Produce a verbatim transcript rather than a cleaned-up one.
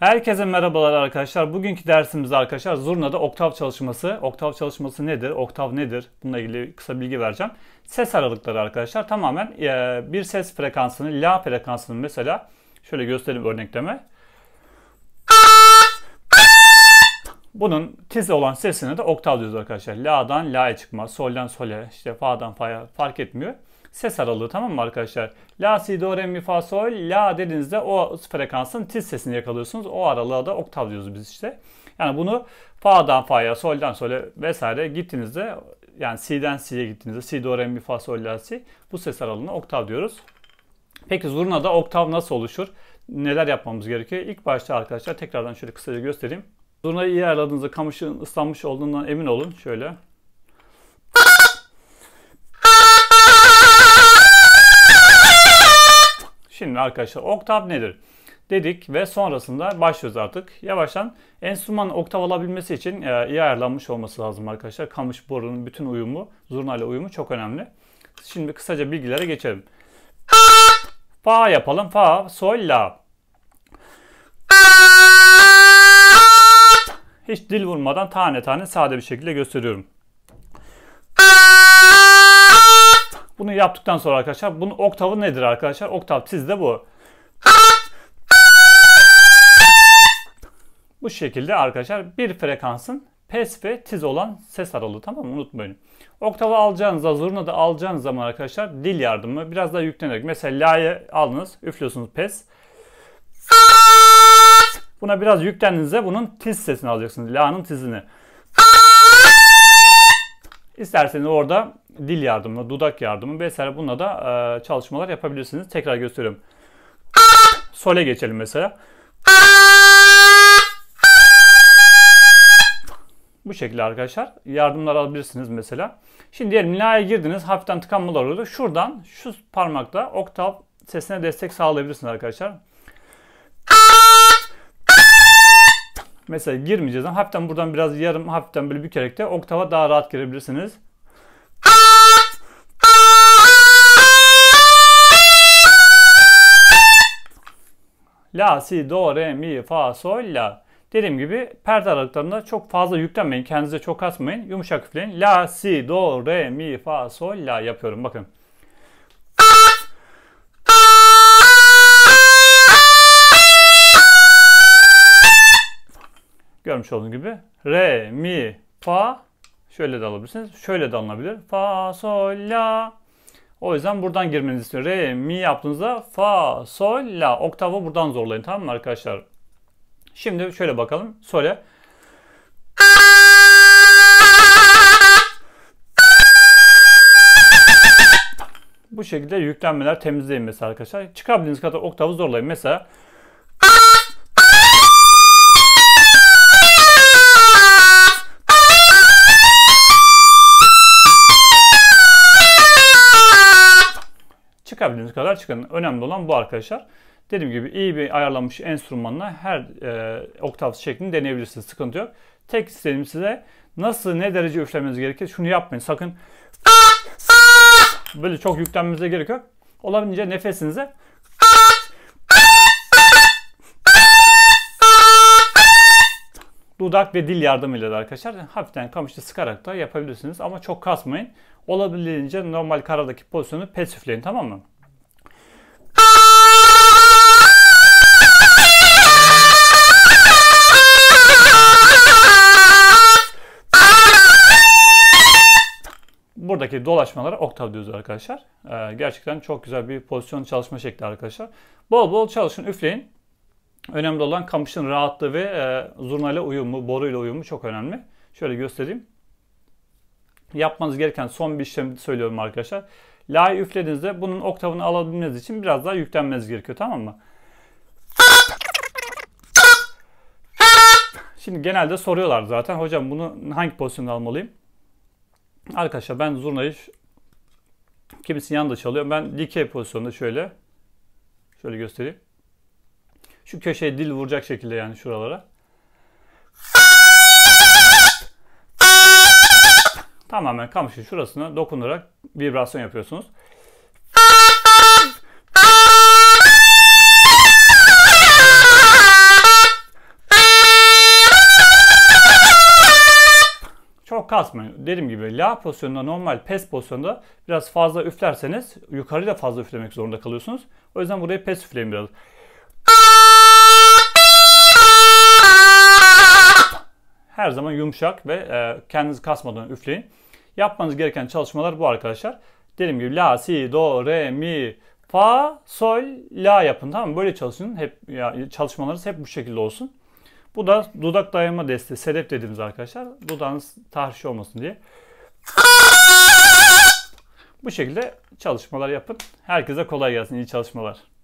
Herkese merhabalar arkadaşlar. Bugünkü dersimizde arkadaşlar zurnada oktav çalışması. Oktav çalışması nedir? Oktav nedir? Bununla ilgili kısa bilgi vereceğim. Ses aralıkları arkadaşlar tamamen bir ses frekansını, la frekansını mesela şöyle göstereyim örnekleme. Bunun tiz olan sesine de oktav diyoruz arkadaşlar. La'dan la'ya çıkma, sol'dan sol'e, işte fa'dan fa'ya fark etmiyor. Ses aralığı, tamam mı arkadaşlar? La, si, do, re, mi, fa, sol, la dediğinizde o frekansın tiz sesini yakalıyorsunuz. O aralığa da oktav diyoruz biz işte. Yani bunu fa'dan fa'ya, sol'dan sol'e vesaire gittiğinizde, yani si'den si'ye gittiğinizde, si, do, re, mi, fa, sol, la, si, bu ses aralığına oktav diyoruz. Peki zurnada oktav nasıl oluşur? Neler yapmamız gerekiyor? İlk başta arkadaşlar tekrardan şöyle kısaca göstereyim. Zurnayı iyi ayarladığınızda kamışın ıslanmış olduğundan emin olun. Şöyle. Şimdi arkadaşlar oktav nedir dedik ve sonrasında başlıyoruz artık. Yavaştan enstrümanın oktav alabilmesi için e, iyi ayarlanmış olması lazım arkadaşlar. Kamış borunun bütün uyumu, zurna ile uyumu çok önemli. Şimdi kısaca bilgilere geçelim. Fa yapalım. Fa, sol, la. Hiç dil vurmadan tane tane sade bir şekilde gösteriyorum. Bunu yaptıktan sonra arkadaşlar bunun oktavı nedir arkadaşlar? Oktav tizde bu. Bu şekilde arkadaşlar bir frekansın pes ve tiz olan ses aralığı, tamam mı? Unutmayın. Oktavı alacağınızda, zurnada alacağınız zaman arkadaşlar dil yardımı biraz daha yüklenerek. Mesela la'yı aldınız, üflüyorsunuz pes. Buna biraz yüklendiğinizde bunun tiz sesini alacaksınız. La'nın tizini. İsterseniz orada dil yardımı, dudak yardımı vesaire bununla da e, çalışmalar yapabilirsiniz. Tekrar gösteriyorum. Sol'e geçelim mesela. Bu şekilde arkadaşlar yardımlar alabilirsiniz mesela. Şimdi diyelim la'ya girdiniz, hafiften tıkanmalar oldu. Şuradan şu parmakla oktav sesine destek sağlayabilirsiniz arkadaşlar. Mesela girmeyeceğiz ama hafiften buradan biraz yarım hafiften böyle bükerek de oktava daha rahat girebilirsiniz. La, si, do, re, mi, fa, sol, la. Dediğim gibi perde aralıklarında çok fazla yüklenmeyin. Kendinize çok kasmayın. Yumuşak üfleyin. La, si, do, re, mi, fa, sol, la yapıyorum. Bakın. Görmüş olduğunuz gibi. Re, mi, fa. Şöyle de alabilirsiniz. Şöyle de alınabilir. Fa, sol, la. O yüzden buradan girmenizi istiyorum. Re, mi yaptığınızda fa, sol, la. Oktavı buradan zorlayın, tamam mı arkadaşlar? Şimdi şöyle bakalım. Sol'e. Bu şekilde yüklenmeler temizleyin mesela arkadaşlar. Çıkabildiğiniz kadar oktavı zorlayın. Mesela çıkabildiğiniz kadar çıkın. Önemli olan bu arkadaşlar. Dediğim gibi iyi bir ayarlanmış enstrümanla her e, oktav şeklini deneyebilirsiniz. Sıkıntı yok. Tek istediğim size nasıl, ne derece üflemeniz gerekir. Şunu yapmayın. Sakın böyle çok yüklenmenize gerek yok. Olabildiğince nefesinize dudak ve dil yardımıyla da arkadaşlar hafiften kamışta sıkarak da yapabilirsiniz. Ama çok kasmayın. Olabildiğince normal karadaki pozisyonu pes üfleyin, tamam mı? Buradaki dolaşmalara oktav diyoruz arkadaşlar. Ee, gerçekten çok güzel bir pozisyon çalışma şekli arkadaşlar. Bol bol çalışın, üfleyin. Önemli olan kamışın rahatlığı ve e, zurnayla uyumu, boruyla uyumu çok önemli. Şöyle göstereyim. Yapmanız gereken son bir işlemi söylüyorum arkadaşlar. La'yı üflediğinizde bunun oktavını alabilmeniz için biraz daha yüklenmeniz gerekiyor, tamam mı? Şimdi genelde soruyorlar zaten. Hocam bunu hangi pozisyonda almalıyım? Arkadaşlar ben zurnayı kimisinin yanında çalıyor. Ben dikey pozisyonda şöyle şöyle göstereyim. Şu köşeye dil vuracak şekilde, yani şuralara. Tamamen kamışın şurasına dokunarak vibrasyon yapıyorsunuz. çok kasmayın. Dediğim gibi la pozisyonunda, normal pes pozisyonunda biraz fazla üflerseniz yukarıya da fazla üflemek zorunda kalıyorsunuz. O yüzden burayı pes üfleyin biraz. Her zaman yumuşak ve e, kendinizi kasmadan üfleyin. Yapmanız gereken çalışmalar bu arkadaşlar. Dediğim gibi la, si, do, re, mi, fa, sol, la yapın, tamam mı? Böyle çalışın. Hep ya, çalışmalarınız hep bu şekilde olsun. Bu da dudak dayanma desteği, sedef dediğimiz arkadaşlar. Dudağınız tahriş olmasın diye. Bu şekilde çalışmalar yapın. Herkese kolay gelsin. İyi çalışmalar.